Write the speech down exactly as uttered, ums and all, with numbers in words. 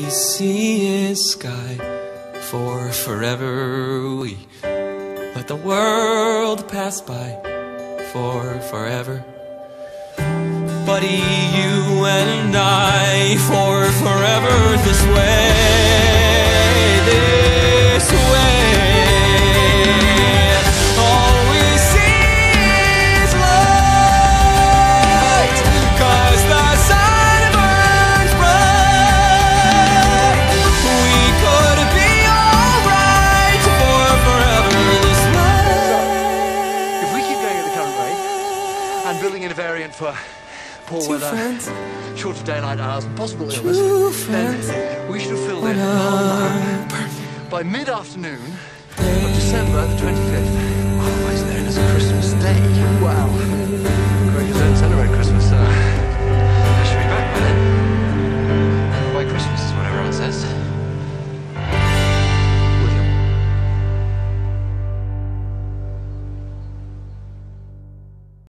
sea is sky. For forever we let the world pass by. For forever, buddy, you and I. For forever, this way, this way. All we see is light, 'cause the sun burns bright. We could be alright for forever this way. If we keep going at the current rate and building in a variant for poor Two weather, friends, shorter daylight hours, and possible illness, true then friends, we should have filled what in the whole map a by mid-afternoon of December the twenty-fifth, otherwise known as Christmas Day. Wow.